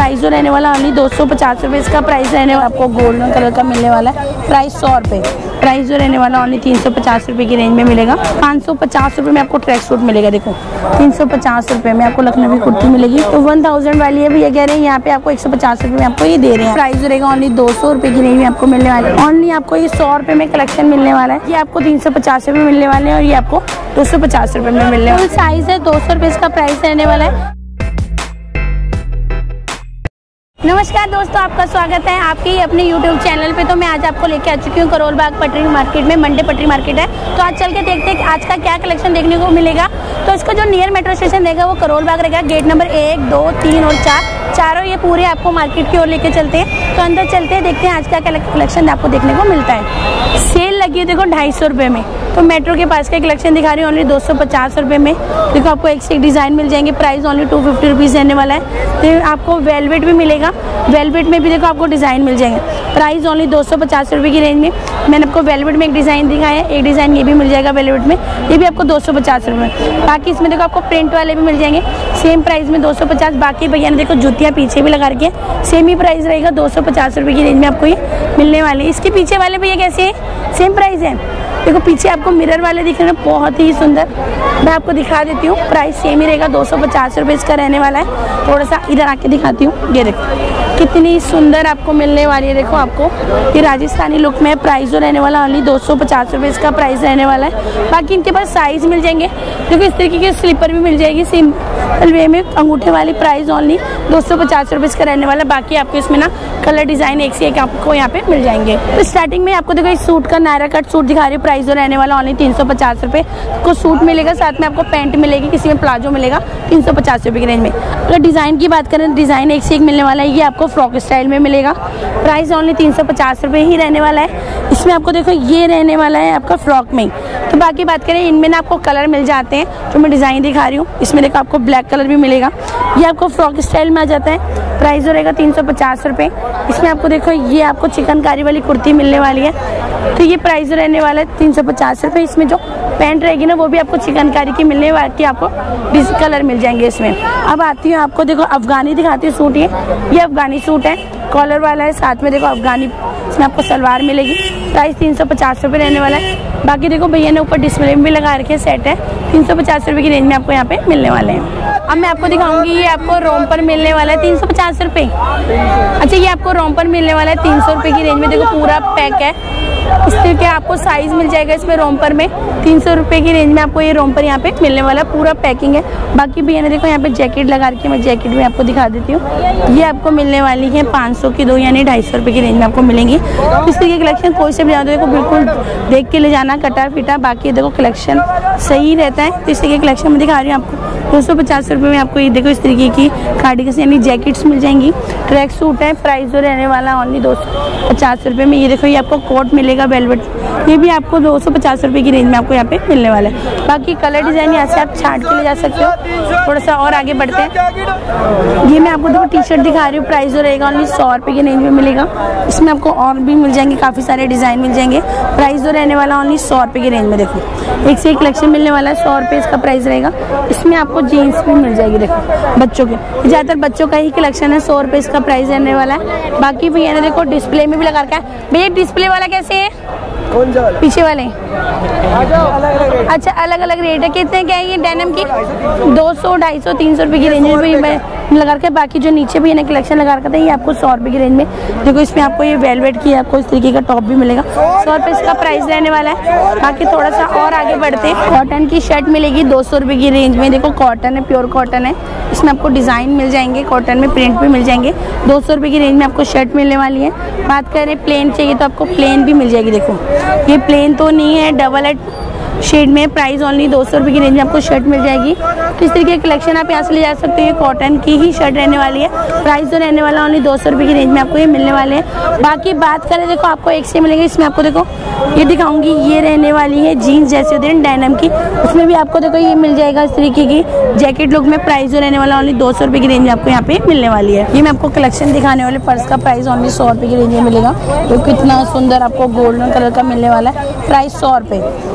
Price जो रहने वाला ओनली 250 रुपये इसका प्राइस रहने वाला, आपको गोल्डन कलर का मिलने वाला है। प्राइस 100 रुपये। प्राइस जो रहने वाला ओनली 350 रुपये की रेंज में मिलेगा। 550 रुपये में आपको ट्रैक सूट मिलेगा। देखो 350 रुपये में आपको लखनवी कुर्ती मिलेगी। तो 1000 वाली है भैया कह रहे हैं यहाँ पे आपको 150 रुपये में आपको ये दे रहे हैं। प्राइस रहेगा ओनली 200 रुपये की रेंज में आपको मिलने वाला है। ओनली आपको ये 100 रुपये में कलेक्शन मिलने वाला है। ये आपको 350 रुपये मिलने वाले हैं और ये आपको 250 रुपये में मिलने वाला है। साइज है 200 रुपये इसका प्राइस रहने वाला है। नमस्कार दोस्तों, आपका स्वागत है आपके ही अपने YouTube चैनल पे। तो मैं आज आपको लेके आ चुकी हूँ करोल बाग पटरी मार्केट में। मंडे पटरी मार्केट है, तो आज चल के देखते हैं कि आज का क्या कलेक्शन देखने को मिलेगा। तो इसका जो नियर मेट्रो स्टेशन रहेगा वो करोल बाग रहेगा। गेट नंबर 1, 2, 3 और 4 चारों ये पूरे आपको मार्केट की ओर लेके चलते हैं। तो अंदर चलते हैं, देखते हैं आज क्या कलेक्शन आपको देखने को मिलता है। सेल लगी है देखो 250 रुपये में। तो मेट्रो के पास का कलेक्शन दिखा रही हूँ ओनली 250 रुपये में। देखो आपको एक से एक डिज़ाइन मिल जाएंगे। प्राइस ओनली 250 रुपीज़ रहने वाला है। तो आपको वेलवेट भी मिलेगा, वेलवेट में भी देखो आपको डिज़ाइन मिल जाएंगे। प्राइस ओनली 250 रुपये की रेंज में। मैंने आपको वेलवेट में एक डिज़ाइन दिखाया है, एक डिज़ाइन ये भी मिल जाएगा वेलवेट में, ये भी आपको 250 रुपये में। बाकी इसमें देखो आपको प्रिंट वाले भी मिल जाएंगे सेम प्राइस में 250। बाकी भैया ने देखो जूतियाँ पीछे भी लगा रखी है, सेम ही प्राइस रहेगा 250 रुपये की रेंज में आपको ये मिलने वाले। इसके पीछे वाले भैया कैसे है, सेम प्राइस है। देखो पीछे आपको मिरर वाले दिख रहे हैं, बहुत ही सुंदर। मैं आपको दिखा देती हूँ, प्राइस सेम ही रहेगा 250 रुपये इसका रहने वाला है। थोड़ा सा इधर आके दिखाती हूँ, ये देखो कितनी सुंदर आपको मिलने वाली है। देखो आपको ये राजस्थानी लुक में। प्राइस जो रहने वाला ओनली 250 रुपये इसका प्राइस रहने वाला है। बाकी इनके पास साइज मिल जाएंगे। देखो इस तरीके की स्लीपर भी मिल जाएगी सिंपल वे में अंगूठे वाली। प्राइस ओनली 250 रुपये इसका रहने वाला है। बाकी आपको इसमें ना कलर डिजाइन एक से एक आपको यहाँ पे मिल जाएंगे। तो स्टार्टिंग में आपको देखो इस सूट का नायरा कट सूट दिखा रही है। प्राइस जो रहने वाला ओनली 350 रुपये को सूट मिलेगा, साथ में आपको पैंट मिलेगी, किसी में प्लाजो मिलेगा 350 रुपये की रेंज में। अगर डिजाइन की बात करें, डिजाइन एक से एक मिलने वाला है। ये आपको फ्रॉक स्टाइल में मिलेगा। प्राइस ओनली 350 रुपये ही रहने वाला है। इसमें आपको देखो ये रहने वाला है आपका फ्रॉक में। तो बाकी बात करें, इनमें ना आपको कलर मिल जाते हैं जो मैं डिजाइन दिखा रही हूँ। इसमें देखो आपको ब्लैक कलर भी मिलेगा, ये आपको फ्रॉक स्टाइल में आ जाता है। प्राइस रहेगा 350 रुपये। इसमें आपको देखो ये आपको चिकनकारी वाली कुर्ती मिलने वाली है। तो ये प्राइस रहने वाला है 350 रुपये। इसमें जो पैंट रहेगी ना वो भी आपको चिकनकारी की मिलने वाली, आपको कलर मिल जाएंगे इसमें। अब आती हूँ आपको देखो अफगानी दिखाती हूँ सूट। ये अफगानी सूट है, कॉलर वाला है, साथ में देखो अफगानी इसमें आपको सलवार मिलेगी। प्राइस 350 रुपये रहने वाला है। बाकी देखो भैया ने ऊपर डिस्प्ले में भी लगा रखे सेट है, 350 रुपये की रेंज में आपको यहाँ पे मिलने वाले हैं। अब मैं आपको दिखाऊंगी, ये आपको रोम पर मिलने वाला है 350 रुपये। अच्छा ये आपको रोम पर मिलने वाला है 300 रुपये की रेंज में। देखो पूरा पैक है, इस तरह के आपको साइज मिल जाएगा इसमें रोम्पर में। 300 रुपये की रेंज में आपको ये रोम्पर यहाँ पे मिलने वाला पूरा पैकिंग है। बाकी भैया ने देखो यहाँ पे जैकेट लगा रखी है, मैं जैकेट भी आपको दिखा देती हूँ। ये आपको मिलने वाली है 500 की 2 यानी 250 रुपये की रेंज में आपको मिलेंगी। इस तरीके कलेक्शन कोई से भी जाओ तो देखो बिल्कुल देख के ले जाना, कटा फिटा। बाकी देखो कलेक्शन सही रहता है। तो इस तरीके कलेक्शन में दिखा रही हूँ आपको 250 रुपये में। आपको ये देखो इस तरीके की कार्डिगन्स यानी जैकेट्स मिल जाएंगी। ट्रैक सूट है, प्राइस जो रहने वाला ओनली 250 रुपये में। ये देखो ये आपको कोट मिलेगा वेलवेट, ये भी आपको 250 रुपये की रेंज में आपको यहाँ पे मिलने वाला है। बाकी कलर डिजाइन यहाँ से आप छांट के ले जा सकते हो। थोड़ा सा और आगे बढ़ते हैं। ये मैं आपको देखो टी शर्ट दिखा रही हूँ। प्राइस जो रहेगा ओनली 100 रुपये की रेंज में मिलेगा। इसमें आपको और भी मिल जाएंगे, काफ़ी सारे डिज़ाइन मिल जाएंगे। प्राइस जो रहने वाला ओनली 100 रुपये की रेंज में। देखो एक से एक कलेक्शन मिलने वाला है, 100 रुपये इसका प्राइस रहेगा। इसमें आपको जीन्स भी मिल जाएगी। देखो बच्चों के, ज़्यादातर बच्चों का ही कलेक्शन है, 100 रुपये इसका प्राइस रहने वाला है। बाकी भैया ने देखो डिस्प्ले में भी लगा रखा है। भैया डिस्प्ले वाला कैसे है, पीछे वाले? अच्छा अलग अलग रेट है। कितने क्या है ये डेनिम की? 200, 250, 300 रुपये की रेंज में लगा रखा है। बाकी जो नीचे भी इन्हें कलेक्शन लगा रखा था ये आपको 100 रुपये की रेंज में। देखो इसमें आपको ये वेलवेट की आपको इस तरीके का टॉप भी मिलेगा, 100 रुपये इसका प्राइस रहने वाला है। बाकी थोड़ा सा और आगे बढ़ते हैं, कॉटन की शर्ट मिलेगी 200 रुपये की रेंज में। देखो कॉटन है, प्योर कॉटन है। इसमें आपको डिज़ाइन मिल जाएंगे, कॉटन में प्रिंट भी मिल जाएंगे। 200 रुपये की रेंज में आपको शर्ट मिलने वाली है। बात करें प्लेन चाहिए तो आपको प्लेन भी मिल जाएगी। देखो ये प्लेन तो नहीं है, डबल है शेड में। प्राइस ओनली 200 रुपये की रेंज में आपको शर्ट मिल जाएगी। तो इस तरीके की कलेक्शन आप यहाँ से ले जा सकते हो। ये कॉटन की ही शर्ट रहने वाली है। प्राइस जो रहने वाला ओनली 200 रुपये की रेंज में आपको ये मिलने वाले हैं। बाकी बात करें देखो आपको एक से मिलेंगे। इसमें आपको देखो ये दिखाऊंगी, ये रहने वाली है जीन्स जैसे होती है डेनिम की, उसमें भी आपको देखो ये मिल जाएगा इस तरीके की जैकेट लुक में। प्राइस जो रहने वाला ओनली 200 रुपये की रेंज में आपको यहाँ पे मिलने वाली है। ये मैं आपको कलेक्शन दिखाने वाले पर्स का प्राइस ओनली 100 रुपये की रेंज में मिलेगा। तो कितना सुंदर आपको गोल्डन कलर का मिलने वाला है। प्राइस 100 रुपये। इसमें आपको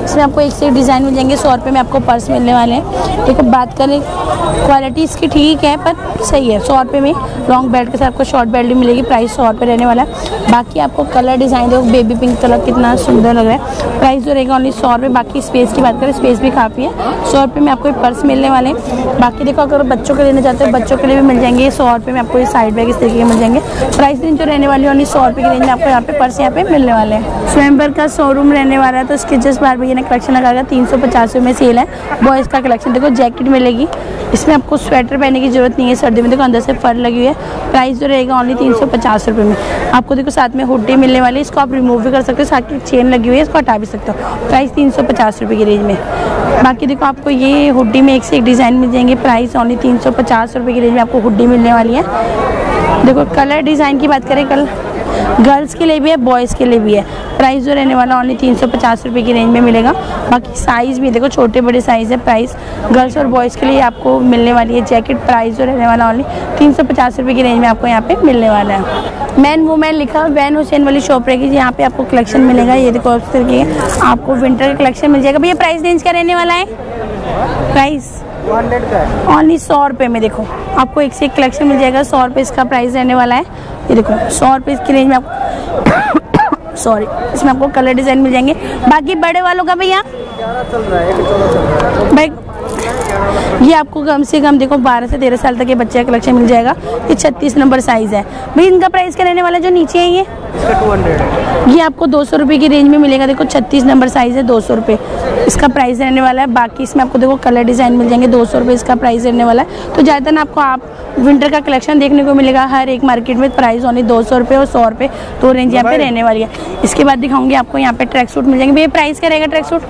एक से डिज़ाइन मिल जाएंगे। 100 रुपये में आपको पर्स मिलने वाले हैं। देखो बात करें क्वालिटी इसकी ठीक है पर सही है। 100 रुपये में लॉन्ग बेल्ट के साथ आपको शॉर्ट बेल्ट भी मिलेगी। प्राइस 100 रुपये रहने वाला है। बाकी आपको कलर डिज़ाइन देखो, बेबी पिंक कलर कितना सुंदर लग रहा है। प्राइस जो रहेगा ओनली 100 रुपये। बाकी स्पेस की बात करें, स्पेस भी काफ़ी है। 100 रुपये में आपको पर्स मिलने वाले हैं। बाकी देखो अगर बच्चों के लेना चाहते हो, बच्चों के लिए भी मिल जाएंगे। 100 रुपये में आपको ये साइड बैग इस तरीके के मिल जाएंगे। प्राइस रेंज जो रहने वाली है ओनली 100 रुपये की रेंज में आपको यहाँ पे पर्स यहाँ पे मिलने वाले हैं। स्वयंवर का शोरूम रहने वाला है, तो इसके जस्ट बाहर भैया ने कलेक्शन लगाया 350 में सेल है। बॉयज़ का कलेक्शन देखो, जैकेट मिलेगी, इसमें आपको स्वेटर पहनने की जरूरत नहीं है सर्दी में। देखो अंदर से फर लगी हुई है। प्राइस जो रहेगा ओनली 350 रुपये में। आपको देखो साथ में हुडी मिलने वाली है, इसको आप रिमूव भी कर सकते हो। साथ की चेन लगी हुई है, इसको हटा भी सकते हो। प्राइस 350 रुपये की रेंज में। बाकी देखो आपको ये हुडी में एक से एक डिज़ाइन मिल जाएंगे। प्राइस ओनली 350 रुपये की रेंज में आपको हुडी मिलने वाली है। देखो कलर डिज़ाइन की बात करें, कल गर्ल्स के लिए भी है, बॉयज़ के लिए भी है। प्राइस जो रहने वाला ओनली 350 रुपये की रेंज में मिलेगा। बाकी साइज़ भी देखो छोटे बड़े साइज़ है। प्राइस गर्ल्स और बॉयज़ के लिए आपको मिलने वाली है जैकेट। प्राइस जो रहने वाला ओनली 350 रुपये की रेंज में आपको यहाँ पे मिलने वाला है। मैन वुमेन लिखा वैन हुसैन वाली शॉप रहेगी, यहाँ पे आपको कलेक्शन मिलेगा। ये देखो इस तरीके आपको विंटर का कलेक्शन मिल जाएगा। भैया प्राइस रेंज क्या रहने वाला है? प्राइस ओनली 100 रुपये में देखो आपको एक से एक कलेक्शन मिल जाएगा। 100 रुपये इसका प्राइस रहने वाला है। ये देखो 100 रुपये की रेंज में आपको सॉरी इसमें आपको कलर डिज़ाइन मिल जाएंगे। बाकी बड़े वालों का भैया भाई ये आपको कम से कम देखो 12 से 13 साल तक के बच्चे का कलेक्शन मिल जाएगा। ये 36 नंबर साइज़ है भाई। इनका प्राइस क्या रहने वाला है? जो नीचे है ये 200 ये आपको 200 रुपये की रेंज में मिलेगा। देखो 36 नंबर साइज़ है, 200 रुपये इसका प्राइस रहने वाला है। बाकी इसमें आपको देखो कलर डिज़ाइन मिल जाएंगे। 200 रुपये इसका प्राइस रहने वाला है। तो ज़्यादातर ना आपको आप विंटर का कलेक्शन देखने को मिलेगा हर एक मार्केट में। प्राइस ओनली 200 रुपये और 100 रुपये तो रेंज यहाँ पे रहने वाली है। इसके बाद दिखाऊंगी आपको यहाँ पे ट्रैक सूट मिल जाएंगे। भैया प्राइस क्या रहेगा? ट्रैक सूट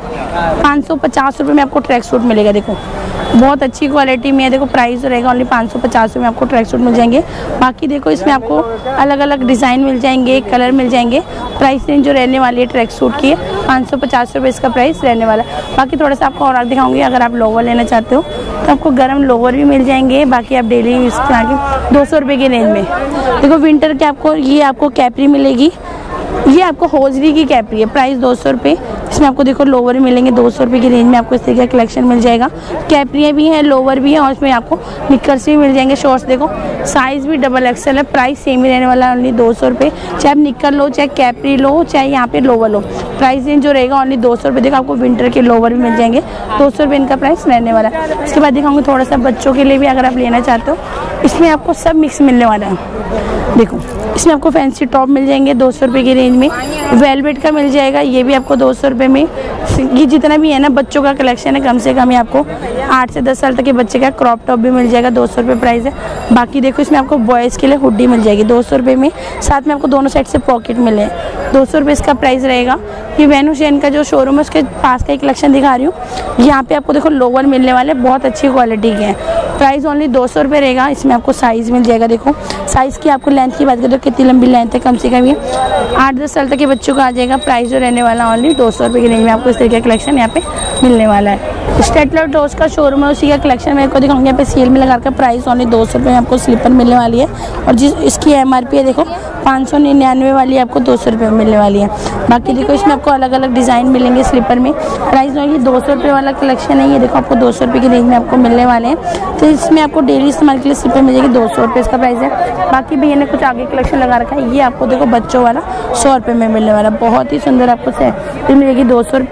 550 रुपये में आपको ट्रैक सूट मिलेगा। देखो बहुत अच्छी क्वालिटी में है। देखो प्राइस रहेगा ओनली 550 रुपये में आपको ट्रैक सूट मिल जाएंगे। बाकी देखो इसमें आपको अलग अलग डिज़ाइन मिल जाएंगे, कलर मिल जाएंगे। प्राइस रेंज जो रहने वाली है ट्रैक सूट की है 550 रुपये इसका प्राइस रहने वाला है। बाकी थोड़ा सा आपको और दिखाऊंगी। अगर आप लोवर लेना चाहते हो तो आपको गर्म लोवर भी मिल जाएंगे। बाकी आप डेली यूज़ के आगे 200 रुपये की रेंज में देखो विंटर के आपको ये आपको कैपरी मिलेगी। ये आपको होजरी की कैपरी है। प्राइस 200 रुपये। इसमें आपको देखो लोवर मिलेंगे 200 रुपये की रेंज में। आपको इस तरीके का कलेक्शन मिल जाएगा। कैपरियाँ भी हैं, लोवर भी है और इसमें आपको निकर्स भी मिल जाएंगे। शॉर्ट्स देखो साइज़ भी डबल एक्सल है। प्राइस सेम ही रहने वाला है ओनली 200 रुपये। चाहे आप निकर लो, चाहे कैपरी लो, चाहे यहाँ पे लोवर लो, प्राइस रेंज जो रहेगा ओनली 200 रुपये। देखो आपको विंटर के लोवर भी मिल जाएंगे। 200 रुपये इनका प्राइस रहने वाला है। इसके बाद दिखाऊंगी थोड़ा सा बच्चों के लिए भी अगर आप लेना चाहते हो। इसमें आपको सब मिक्स मिलने वाला है। देखो इसमें आपको फैंसी टॉप मिल जाएंगे 200 रुपये की रेंज में। वेलवेट का मिल जाएगा, ये भी आपको 200 रुपये में। ये जितना भी है ना बच्चों का कलेक्शन है, कम से कम ये आपको 8 से 10 साल तक के बच्चे का क्रॉप टॉप भी मिल जाएगा। 200 रुपये प्राइस है। बाकी देखो इसमें आपको बॉयज़ के लिए हुडी मिल जाएगी 200 रुपये में। साथ में आपको दोनों साइड से पॉकेट मिले हैं। 200 रुपये इसका प्राइस रहेगा। ये वैन हुसैन का जो शोरूम है उसके पास का एक कलेक्शन दिखा रही हूँ। यहाँ पे आपको देखो लोवर मिलने वाले बहुत अच्छी क्वालिटी के हैं। प्राइस ओनली 200 रुपये रहेगा। इसमें आपको साइज़ मिल जाएगा। देखो साइज़ की आपको लेंथ की बात करें तो कितनी लंबी लेंथ है, कम से कम ये 8-10 साल तक के बच्चों का आ जाएगा। प्राइस जो रहने वाला ओनली 200 रुपये की रेंज में आपको इस तरीके का कलेक्शन यहाँ पे मिलने वाला है। स्टेटलर टोस्ट का शोरूम है, उसी का कलेक्शन मेरे को दिखाऊंगी। यहाँ पे सेल में लगाकर प्राइस ओनली 200 रुपये में आपको स्लीपर मिलने वाली है। और जिस इसकी MRP है देखो 599 वाली आपको 200 रुपये में मिलने वाली है। बाकी देखो इसमें आपको अलग अलग डिज़ाइन मिलेंगे स्लीपर में। प्राइस ओनली 200 रुपये वाला कलेक्शन है। ये देखो आपको 200 रुपये की रेंज में आपको मिलने वाले हैं। तो इसमें आपको डेली इस्तेमाल के लिए स्लीपर मिल जाएगी। 200 रुपये इसका प्राइस है। बाकी भैया ने कुछ आगे कलेक्शन लगा रखा है। ये आपको देखो बच्चों वाला 100 रुपये में मिलने वाला बहुत ही सुंदर आपको सैंडल मिलेगी।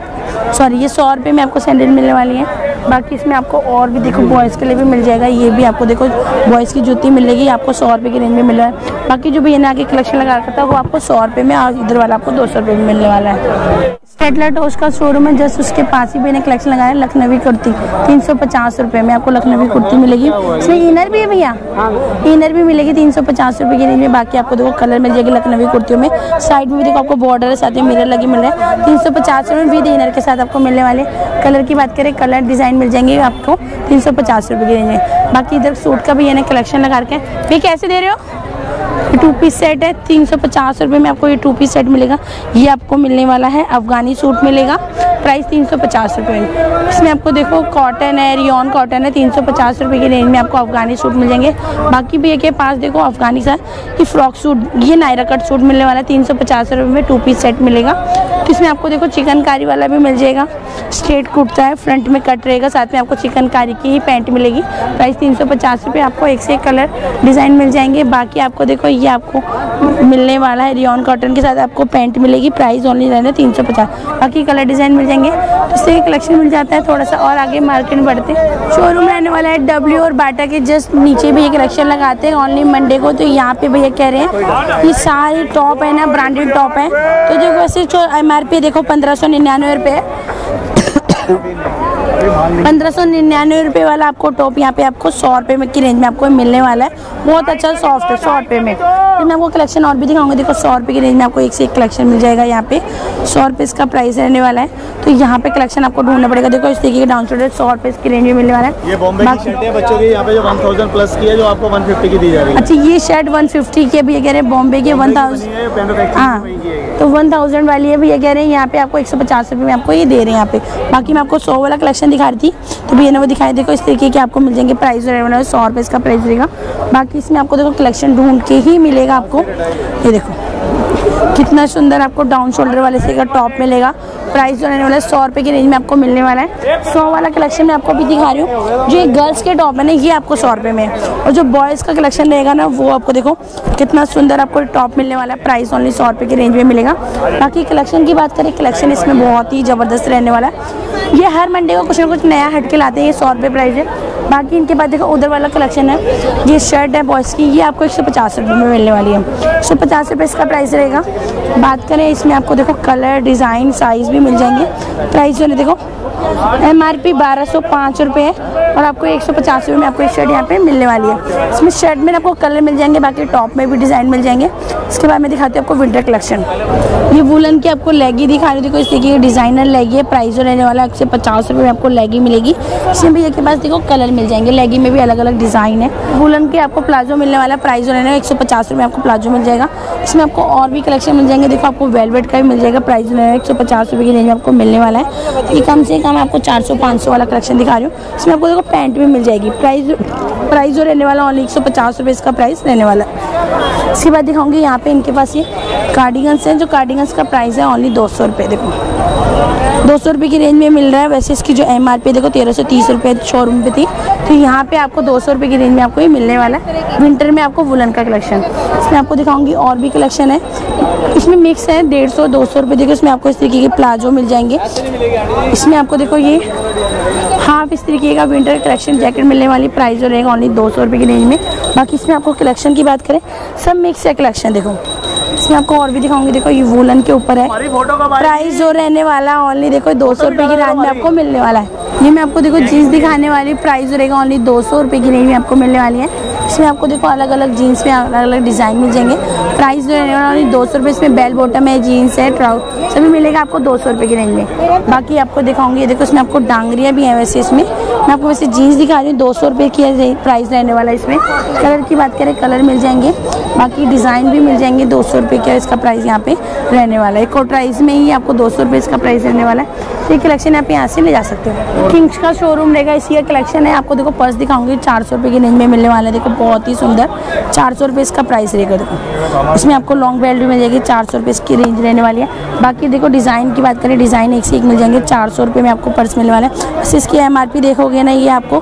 100 रुपये में आपको सैंडल मिलने वाली है। बाकी इसमें आपको और भी देखो बॉयज़ के लिए भी मिल जाएगा। ये भी आपको देखो बॉयज़ की जूती मिलेगी आपको 100 रुपये की रेंज में मिल रहा है। बाकी जो भैया ने आगे कलेक्शन लगा रखा था वो आपको 100 रुपये में और इधर वाला आपको 200 रुपये में मिलने वाला है। स्टेटलर टोस्ट का शोरूम है, जस्ट उसके पास ही मैंने कलेक्शन लगाया। लखनवी कुर्ती 350 रुपये में आपको लखनवी कुर्ती मिलेगी। इसमें इनर भी है भैया, इनर भी मिलेगी 350 रुपये की रेंज में। बाकी आपको देखो कलर मिल जाएगी लखनवी कुर्तियों में। साइड में भी देखो आपको बॉर्डर है, साथ में मिरर लगे मिल रहे हैं। 350 रुपये में विद इनर के साथ आपको मिलने वाले। कलर की बात करें, कलर डिज़ाइन मिल जाएंगे आपको 350 रुपये की रेंज में। बाकी इधर सूट का भी यानी कलेक्शन लगा रखे हैं। भैया कैसे दे रहे हो? 2 पीस सेट है 350 रुपये में आपको ये 2 पीस सेट मिलेगा। ये आपको मिलने वाला है अफगानी सूट मिलेगा। प्राइस 350 रुपये में। इसमें आपको देखो कॉटन है, रियॉन कॉटन है। 350 रुपये की रेंज में आपको अफगानी सूट मिल जाएंगे। बाकी भैया के पास देखो अफगानी सा ये फ्रॉक सूट, ये नायरा कट सूट मिलने वाला है 350 रुपये में। 2 पीस सेट मिलेगा। तो इसमें आपको देखो चिकनकारी वाला भी मिल जाएगा, स्ट्रेट कुर्ता है, फ्रंट में कट रहेगा, साथ में आपको चिकनकारी की ही पैंट मिलेगी। प्राइस 350 रुपये। आपको एक से एक कलर डिज़ाइन मिल जाएंगे। बाकी आपको देखो ये आपको मिलने वाला है रियॉन कॉटन के साथ आपको पैंट मिलेगी। प्राइस ओनली रहना 350। बाकी कलर डिज़ाइन मिल जाएंगे। तो इससे कलेक्शन मिल जाता है। थोड़ा सा और आगे मार्केट में बढ़ते हैं। शोरूम रहने वाला है डब्ल्यू और बाटा के जस्ट नीचे भी ये कलेक्शन लगाते हैं ओनली मंडे को। तो यहाँ पे भैया कह रहे हैं ये सारे टॉप है ना, ब्रांडेड टॉप है। तो देखो वैसे जो MRP देखो 1599 रुपये 1599 रुपये वाला आपको टॉप यहाँ पे आपको 100 रुपये में की रेंज में आपको मिलने वाला है। बहुत अच्छा सॉफ्ट है 100 रुपये में। तो मैं आपको कलेक्शन और भी दिखाऊंगा। देखो 100 रुपये की रेंज में आपको एक से एक कलेक्शन मिल जाएगा। यहाँ पे 100 रुपये इसका प्राइस रहने वाला है। तो यहाँ पे कलेक्शन आपको ढूंढना पड़ेगा। देखो इस तरीके के डाउन शोल्डर 100 रुपये की रेंज में मिलने वाला है। ये बॉम्बे की शर्ट है बच्चों की, यहाँ पे जो 1000 प्लस की है जो आपको 150 की दी जा रही है। अच्छा ये शर्ट 150 की भी कह रहे हैं, बॉम्बे की 1000। हाँ तो 1000 वाली है भैया कह रहे हैं। यहाँ पे आपको 150 रुपये में आपको ये दे रहे हैं यहाँ पे। बाकी मैं आपको 100 वाला कलेक्शन दिखा रही थी तो भैया ने वो दिखाई। देखो इस तरीके के आपको मिल जाएंगे। प्राइस रहने वाला है 100 रुपये इसका प्राइस रहेगा। बाकी इसमें आपको देखो कलेक्शन ढूंढ के ही मिलेगा आपको। ये देखो कितना सुंदर आपको डाउन शोल्डर वाले से का टॉप मिलेगा। प्राइस जो रहने वाला है 100 रुपये की रेंज में आपको मिलने वाला है। 100 वाला कलेक्शन मैं आपको भी दिखा रही हूँ। जो ये गर्ल्स के टॉप है ना ये आपको 100 रुपये में है। और जो बॉयज़ का कलेक्शन रहेगा ना वो आपको देखो कितना सुंदर आपको टॉप मिलने वाला है। प्राइस ओनली 100 रुपये की रेंज में मिलेगा। बाकी कलेक्शन की बात करें, कलेक्शन इसमें बहुत ही ज़बरदस्त रहने वाला है। ये हर मंडे को कुछ ना कुछ नया हट के लाते हैं। ये 100 रुपये प्राइस है। बाकी इनके बाद देखो उधर वाला कलेक्शन है। ये शर्ट है बॉयज़ की, ये आपको 150 रुपये में मिलने वाली है। 150 रुपये इसका प्राइस रहेगा। बात करें इसमें आपको देखो कलर डिज़ाइन साइज़ भी मिल जाएंगे। प्राइस जो है देखो MRP 1205 रुपये है और आपको 150 रुपये में आपको एक शर्ट यहाँ पे मिलने वाली है। इसमें शर्ट में आपको कलर मिल जाएंगे, बाकी टॉप में भी डिज़ाइन मिल जाएंगे। इसके बाद मैं दिखाती हूँ आपको विंटर कलेक्शन। ये वुलन की आपको लेगी दिखा रही थी। देखो इस तरीके की डिज़ाइनर लेगी है। प्राइस जो रहने वाला है 150 रुपये में आपको लेगी मिलेगी। इसमें भैया के पास देखो कलर मिल जाएंगे। लेगी में भी अलग अलग डिज़ाइन है। वुलन के आपको प्लाजो मिलने वाला है। प्राइस जो रहने वाला 150 रुपये में आपको प्लाजो मिल जाएगा। इसमें आपको और भी कलेक्शन मिल जाएंगे। देखो आपको वेलवेट का भी मिल जाएगा। प्राइस जो है 150 रुपये की रेंज में आपको मिलने वाला है। ये कम से कम आपको 400-500 वाला कलेक्शन दिखा रही हूँ। इसमें आपको देखो पैंट भी मिल जाएगी। प्राइस जो रहने वाला ओनली 150 रुपये इसका प्राइस रहने वाला है। इसके बाद दिखाऊंगी यहाँ पे इनके पास ये कार्डिगन्स हैं। जो कार्डिगन्स का प्राइस है ओनली 200 रुपये। देखो 200 रुपये की रेंज में मिल रहा है। वैसे इसकी जो MRP देखो 1330 रुपये शोरूम पे थी। तो यहाँ पे आपको 200 रुपये की रेंज में आपको ये मिलने वाला है। विंटर में आपको वुलन का कलेक्शन इसमें आपको दिखाऊंगी। और भी कलेक्शन है इसमें मिक्स है 150-200 रुपये। देखो इसमें आपको इस तरीके के प्लाजो मिल जाएंगे। इसमें आपको देखो ये हाफ इस तरीके का विंटर कलेक्शन जैकेट मिलने वाली। प्राइस जो रहेगा ओनली 200 रुपये की रेंज में। बाकी इसमें आपको कलेक्शन की बात करें सब मिक्स है कलेक्शन। देखो इसमें आपको और भी दिखाऊंगी। देखो ये वुलन के ऊपर है। प्राइस जो रहने वाला ओनली देखो 200 रुपये की रेंज में आपको मिलने वाला है। ये मैं आपको देखो जीन्स दिखाने वाली। प्राइस जो रहेगा ओनली 200 रुपये की रेंज में आपको मिलने वाली है। इसमें आपको देखो अलग अलग जीन्स में अलग अलग डिज़ाइन मिल जाएंगे। प्राइस जो रहने वाला ओनली 200 रुपये। इसमें बेल बॉटम है, जीन्स है, ट्राउट सभी मिलेगा आपको 200 रुपये की रेंज में। बाकी आपको दिखाऊंगी। देखो इसमें आपको डांगरियाँ भी हैं। वैसे इसमें मैं आपको वैसे जीन्स दिखा रही हूँ। 200 रुपये की प्राइस रहने वाला है। इसमें कलर की बात करें कलर मिल जाएंगे। बाकी डिज़ाइन भी मिल जाएंगे। 200 रुपये का इसका प्राइस यहाँ पे रहने वाला है। कोटराइज में ही आपको 200 रुपये इसका प्राइस रहने वाला है। ये कलेक्शन आप यहाँ से ले जा सकते हो। किंग्स का शोरूम रहेगा, इसी का कलेक्शन है। आपको देखो पर्स दिखाऊंगी 400 रुपये की रेंज में मिलने वाला है। देखो बहुत ही सुंदर 400 रुपये इसका प्राइस रहेगा। देखो इसमें आपको लॉन्ग बेल्ट भी मिल जाएगी। 400 रुपये इसकी रेंज रहने वाली है। बाकी देखो डिज़ाइन की बात करें डिज़ाइन एक से एक मिल जाएंगे। 400 रुपये में आपको पर्स मिलने वाला है। बस इसकी MRP देखोगे ना ये आपको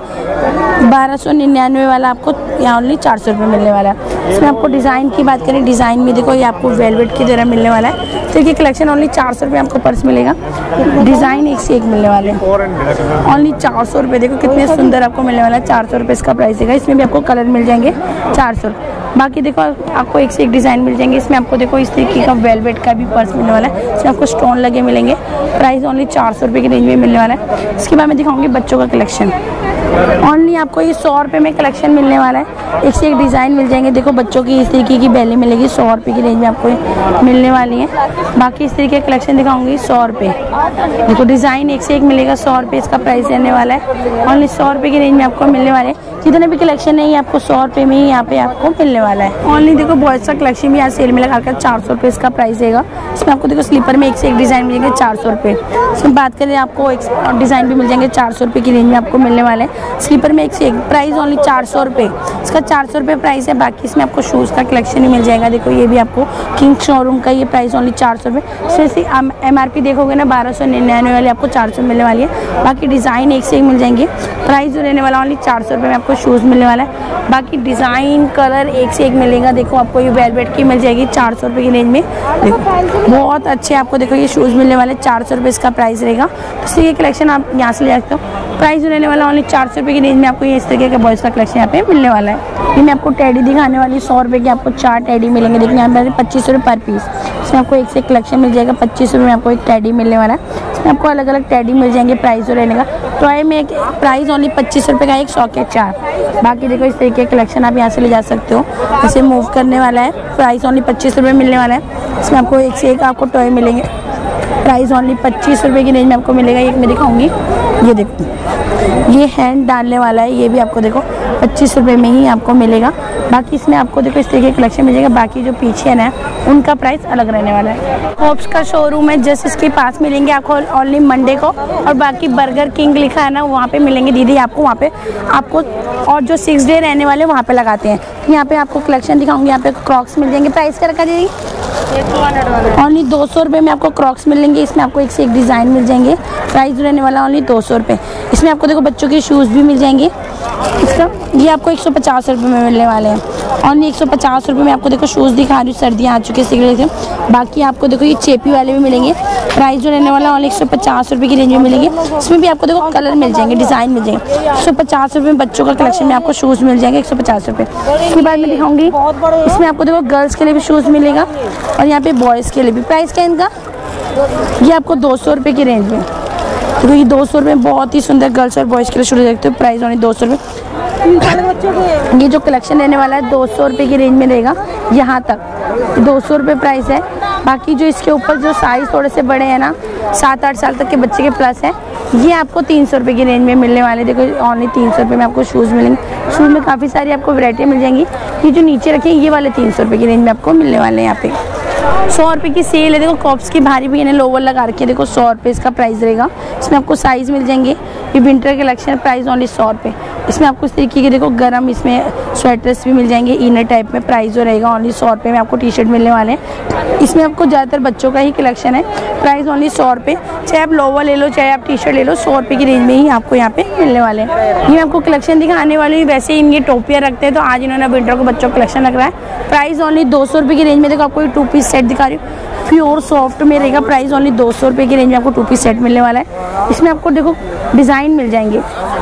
1299 वाला आपको यहाँ ओनली 400 रुपये मिलने वाला है। इसमें आपको डिज़ाइन की बात करें डिज़ाइन में देखो ये आपको वेलवेट की तरह मिलने वाला है। तो ये कलेक्शन ओनली 400 रुपये आपको पर्स मिलेगा। डिज़ाइन एक से एक मिलने वाले हैं। ओनली 400 रुपये। देखो कितने सुंदर आपको मिलने वाला है। 400 रुपये इसका प्राइस है। इसमें भी आपको कलर मिल जाएंगे 400। बाकी देखो आपको एक से एक डिज़ाइन मिल जाएंगे। इसमें आपको देखो इस तरीके का वेलवेट का भी पर्स मिलने वाला है। इसमें आपको स्टोन लगे मिलेंगे। प्राइस ओनली 400 रुपये की रेंज में मिलने वाला है। इसके बाद मैं दिखाऊंगी बच्चों का कलेक्शन। ओनली आपको ये 100 रुपये में कलेक्शन मिलने वाला है। एक से एक डिज़ाइन मिल जाएंगे। देखो बच्चों की इस तरीके की बेली मिलेगी 100 रुपये की रेंज में आपको मिलने वाली है। बाकी इस तरीके का कलेक्शन दिखाऊंगी 100 रुपये। देखो डिज़ाइन एक से एक मिलेगा। 100 रुपये इसका प्राइस रहने वाला है। ओनली 100 रुपये की रेंज में आपको मिलने वाले हैं। जितने भी कलेक्शन है ये आपको 100 रुपये में ही यहाँ पे आपको मिलने वाला है। ऑनली देखो बॉयज़ का कलेक्शन भी यहाँ सेल में लगा कर 400 रुपये इसका प्राइस रहेगा। इसमें आपको देखो स्लीपर में एक से एक डिज़ाइन मिलेंगे 400 रुपये। इसमें बात करें आपको एक डिज़ाइन भी मिल जाएंगे 400 रुपये की रेंज में आपको मिलने वाले हैं। स्लीपर में एक से एक प्राइस ओनली 400 रुपये, इसका 400 रुपये प्राइस है। बाकी इसमें आपको शूज़ का कलेक्शन ही मिल जाएगा। देखो ये भी आपको किंग शोरूम का ये प्राइस ओनली 400 रुपये। इसमें MRP देखोगे ना 1299 वाली आपको 400 मिलने वाली है। बाकी डिज़ाइन एक से एक मिल जाएंगे। प्राइस जो रहने वाला ओनली 400 रुपये में आपको शूज़ मिलने वाला है। बाकी डिज़ाइन कलर एक से एक मिलेगा। देखो आपको ये वेलवेट की मिल जाएगी 400 रुपये की रेंज में। देखो बहुत अच्छे आपको देखो ये शूज़ मिलने वाले 400 रुपये इसका प्राइस रहेगा। तो इसलिए ये कलेक्शन आप यहाँ से ले सकते हो। प्राइस जो रहने वाला ओनली 400 रुपये की रेंज में आपको ये इस तरीके का बॉयज़ का कलेक्शन यहाँ पे मिलने वाला है। ये मैं आपको टेडी दिखाने वाली 100 रुपये की आपको 4 टेडी मिलेंगे। देखिए यहाँ पर 25 रुपये पर पीस। इसमें आपको एक से एक कलेक्शन मिल जाएगा। 25 रुपये में आपको एक टेडी मिलने वाला है। इसमें आपको अलग अलग टेडी मिल जाएंगे। प्राइस जो रहने का टॉय में एक प्राइस ओनली 25 रुपये का, एक 100 के 4। बाकी देखो इस तरीके के कलेक्शन आप यहाँ से ले जा सकते हो। इसे मूव करने वाला है। प्राइस ओनली 25 रुपये मिलने वाला है। इसमें आपको एक से एक आपको टॉय मिलेंगे। प्राइस ओनली 25 रुपये की रेंज में आपको मिलेगा। एक मैं दिखाऊंगी, ये देखो ये हैंड डालने वाला है। ये भी आपको देखो 25 रुपये में ही आपको मिलेगा। बाकी इसमें आपको देखो इस तरीके का कलेक्शन मिलेगा। बाकी जो पीछे है ना उनका प्राइस अलग रहने वाला है। हॉप्स का शोरूम है जस्ट इसके पास मिलेंगे आपको ओनली मंडे को। और बाकी बर्गर किंग लिखा है ना वहाँ पे मिलेंगे दीदी आपको वहाँ पे आपको। और जो 6 डे रहने वाले वहाँ पे लगाते हैं। यहाँ पे आपको कलेक्शन दिखाऊंगी। यहाँ पे क्रॉक्स मिल जाएंगे। प्राइस क्या रखा दीदी? ओनली 200 रुपये में आपको क्रॉक्स मिलेंगे। इसमें आपको एक से एक डिज़ाइन मिल जाएंगे। प्राइस रहने वाला ओनली 200 रुपये। इसमें आपको देखो बच्चों के शूज़ भी मिल जाएंगे। इसका ये आपको 150 रुपये में मिलने वाले हैं। ओनली 150 रुपये में आपको देखो शूज़ दिखा रही हूँ। सर्दियाँ आ चुकी है इसलिए। बाकी आपको देखो ये चेपी वाले भी मिलेंगे। प्राइस जो रहने वाला ओनली 150 रुपये की रेंज में मिलेंगे। इसमें भी आपको देखो कलर मिल जाएंगे, डिज़ाइन मिल जाएंगे। 150 रुपये में बच्चों का कलेक्शन में आपको शूज़ मिल जाएंगे 150 रुपये। इसके बाद मैं दिखाऊंगी इसमें आपको देखो गर्ल्स के लिए भी शूज़ मिलेगा और यहाँ पे बॉयज़ के लिए भी। प्राइस क्या इनका? ये आपको 200 रुपये की रेंज में। तो ये 200 रुपये बहुत ही सुंदर गर्ल्स और बॉयज़ के लिए शूज़ देखते हो। प्राइस ओनली 200 रुपये। ये जो कलेक्शन रहने वाला है 200 रुपये की रेंज में रहेगा। यहाँ तक 200 रुपये प्राइस है। बाकी जो इसके ऊपर जो साइज़ थोड़े से बड़े हैं ना 7-8 साल तक के बच्चे के प्लस है ये आपको 300 रुपये की रेंज में मिलने वाले। देखो ओनली 300 रुपये में आपको शूज़ मिलेंगे। शूज़ में काफ़ी सारी आपको वैरायटी मिल जाएंगी। ये जो नीचे रखे ये वाले 300 रुपये की रेंज में आपको मिलने वाले हैं। यहाँ पे 100 रुपये की सेल है। देखो कॉप्स की भारी भी इन्हें लोवर लगा रखी है। देखो 100 रुपये इसका प्राइस रहेगा। इसमें आपको साइज़ मिल जाएंगे। ये विंटर कलेक्शन प्राइस ओनली 100 रुपये। इसमें आपको इस तरीके के देखो गर्म इसमें स्वेटर्स भी मिल जाएंगे इनर टाइप में। प्राइस जो रहेगा ओनली 100 रुपये में आपको टी-शर्ट मिलने वाले हैं। इसमें आपको ज़्यादातर बच्चों का ही कलेक्शन है। प्राइस ओनली 100 रुपये। चाहे आप लोवर ले लो चाहे आप टी-शर्ट ले लो 100 रुपये की रेंज में ही आपको यहाँ पे मिलने वाले हैं। ये आपको कलेक्शन दिखाने वाली वैसे ही इनके टोपियाँ रखते हैं तो आज इन्होंने विंटर को बच्चों का कलेक्शन रख रहा है। प्राइस ओनली 200 रुपये की रेंज में। देखो आपको ये 2 पीस सेट दिखा रही हूँ प्योर सॉफ्ट में रहेगा। प्राइस ओनली 200 रुपये की रेंज में आपको 2 पीस सेट मिलने वाला है। इसमें आपको देखो डिज़ाइन मिल जाएंगे।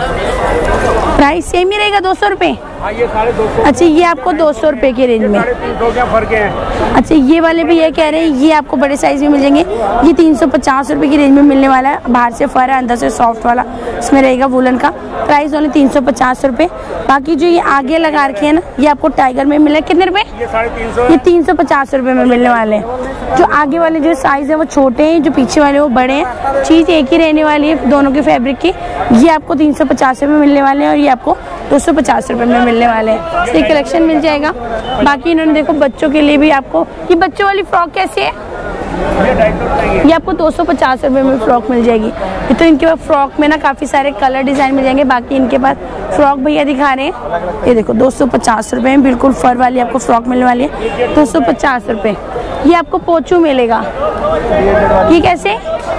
प्राइस सेम ही रहेगा 200 रुपये। अच्छा ये आपको 200 रुपये की रेंज में। क्या फर्क है? अच्छा ये वाले भी ये कह रहे हैं ये आपको बड़े साइज में मिल जाएंगे। ये 350 रुपये की रेंज में मिलने वाला है। बाहर से फर है अंदर से सॉफ्ट वाला इसमें रहेगा वुलन का। प्राइस ओनली 350 रुपये। बाकी जो ये आगे लगा रखे हैं ना ये आपको टाइगर में मिले कितने रुपए? ये 350 रुपये में मिलने वाले हैं। जो आगे वाले जो साइज है वो छोटे हैं, जो पीछे वाले वो बड़े हैं। चीज़ एक ही रहने वाली है दोनों के फैब्रिक की। ये आपको 350 रुपये मिलने वाले हैं और ये आपको 250 रुपये में मिलने वाले हैं। इसलिए कलेक्शन मिल जाएगा। बाकी इन्होंने देखो बच्चों के लिए भी आपको ये बच्चों वाली फ्रॉक कैसी है? ये आपको 250 रुपये में फ्रॉक मिल जाएगी। ये तो इनके पास फ्रॉक में ना काफ़ी सारे कलर डिज़ाइन मिल जाएंगे। बाकी इनके पास फ्रॉक भैया दिखा रहे हैं। ये देखो 250 रुपये में बिल्कुल फर वाली आपको फ्रॉक मिलने वाली है 250 रुपये। ये आपको पोचू मिलेगा। ये कैसे?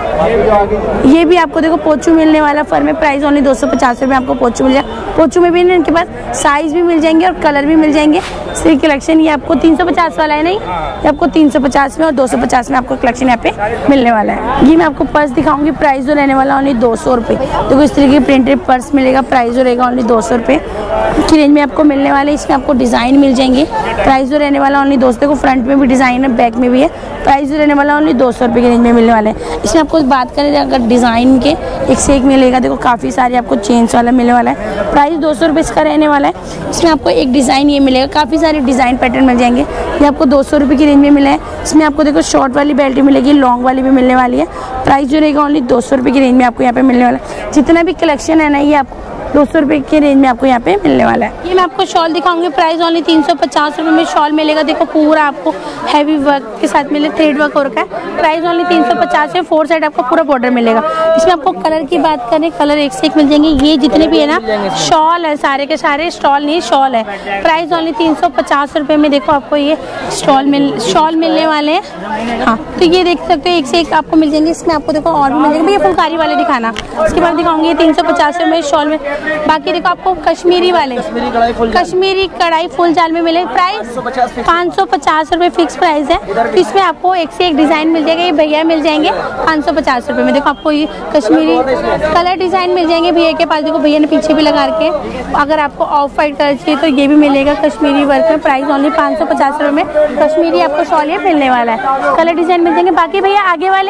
ये भी आपको देखो पोचू मिलने वाला फर में। प्राइस ओनली 250 रुपये आपको पोचू मिल जाएगा। पोचू में भी इनके पास साइज भी मिल जाएंगे और कलर भी मिल जाएंगे। इसलिए कलेक्शन ये आपको 350 वाला है नहीं, ये आपको 350 में और 250 में आपको कलेक्शन यहाँ पे मिलने वाला है। ये मैं आपको पर्स दिखाऊंगी। प्राइस जो रहने वाला ओनली 200 रुपये। देखो इस तरीके की प्रिंटेड पर्स मिलेगा। प्राइस जो रहेगा ओनली 200 रुपये की रेंज में आपको मिलने वाले। इसमें आपको डिज़ाइन मिल जाएंगे। प्राइस जो रहने वाला ओनली 200। देखो फ्रंट में भी डिज़ाइन है बैक में भी है। प्राइस जो रहने वाला ओनली 200 रुपये की रेंज में मिलने वाले हैं। इसमें आपको बात करें अगर डिज़ाइन के एक से एक मिलेगा। देखो काफ़ी सारे आपको चेन्स वाला मिलने वाला है। प्राइस 200 रुपये इसका रहने वाला है। इसमें आपको एक डिज़ाइन ये मिलेगा। काफ़ी सारे डिज़ाइन पैटर्न मिल जाएंगे। ये आपको 200 रुपये की रेंज में मिला है। इसमें आपको देखो शॉर्ट वाली बेल्ट मिलेगी, लॉन्ग वाली भी मिलने वाली है। प्राइस जो रहेगा ओनली 200 रुपये की रेंज में आपको यहाँ पे मिलने वाला है। जितना भी कलेक्शन है ना ये आपको 200 रुपये के रेंज में आपको यहाँ पे मिलने वाला है। ये मैं आपको शॉल दिखाऊंगी, प्राइस ओनली 350 रुपये में शॉल मिलेगा। देखो पूरा आपको हैवी वर्क के साथ मिले, थ्रेड वर्क हो रखा है। प्राइस ओनली 350 है। 4 साइड आपको पूरा बॉर्डर मिलेगा। इसमें आपको कलर की बात करें, कलर एक से एक मिल जाएंगे। ये जितने भी है ना शॉल है, सारे के सारे स्टॉल नहीं शॉल है। प्राइस ओनली 350 रुपये में देखो आपको ये शॉल मिलने वाले हैं। हाँ तो ये देख सकते हो एक से एक आपको मिल जाएंगे। इसमें आपको देखो और भी मिल जाएंगे। ये फुलकारी वाले दिखाना, इसके बाद दिखाऊंगी 350 रुपये में शॉल में। बाकी देखो आपको कश्मीरी वाले, कश्मीरी कढ़ाई फुल जाल में मिले। प्राइस 550 रुपये फिक्स प्राइस है। तो इसमें आपको एक से एक डिजाइन मिल जाएगा। ये भैया मिल जाएंगे 550 रुपये में। देखो आपको ये कश्मीरी कलर डिजाइन मिल जाएंगे भैया के पास। देखो भैया ने पीछे भी लगा रखे। अगर आपको ऑफ वाइट कलर चाहिए तो ये भी मिलेगा कश्मीरी वर्क में। प्राइस ओनली 550 रुपये में कश्मीरी आपको शॉल ये मिलने वाला है। कलर डिजाइन मिल जाएंगे। बाकी भैया आगे वाले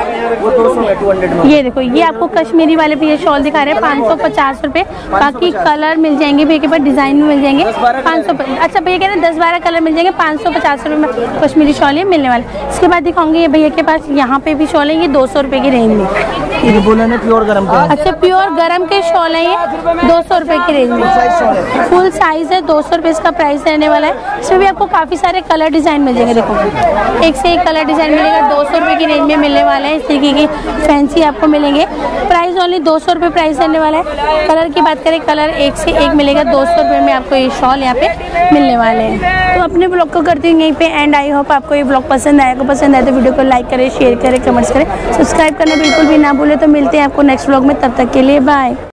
ये देखो ये आपको कश्मीरी वाले भैया शॉल दिखा रहे हैं 550 रुपये। बाकी कलर मिल जाएंगे भैया के पास, डिजाइन में मिल जाएंगे 500। अच्छा भैया कह रहे हैं 10-12 कलर मिल जाएंगे 550 रुपये में कश्मीरी शॉल ये मिलने वाला। इसके बाद दिखाऊंगी ये भैया के पास यहाँ पे भी शॉल है, ये 200 रुपये की रेंज में। प्योर गरम का। अच्छा प्योर गरम के शॉल है, ये 200 रुपये की रेंज में। फुल साइज है, 200 रुपये इसका प्राइस रहने वाला है। इसमें भी आपको काफी सारे कलर डिजाइन मिल जाएंगे। देखो एक से एक कलर डिजाइन मिलेगा, 200 रुपये की रेंज में मिलने वाला है। इस तरीके की फैंसी आपको मिलेंगे। प्राइस ओनली 200 रुपये प्राइस रहने वाला है। कलर की बात करें, कलर एक से एक मिलेगा। 200 रुपये में आपको ये शॉल यहाँ पे मिलने वाले हैं। तो अपने ब्लॉग को करती हूँ यहीं पे एंड। आई होप आपको ये ब्लॉग पसंद आए तो वीडियो को लाइक करें, शेयर करें, कमेंट्स करें, सब्सक्राइब करना बिल्कुल भी ना भूले। तो मिलते हैं आपको नेक्स्ट ब्लॉग में, तब तक के लिए बाय।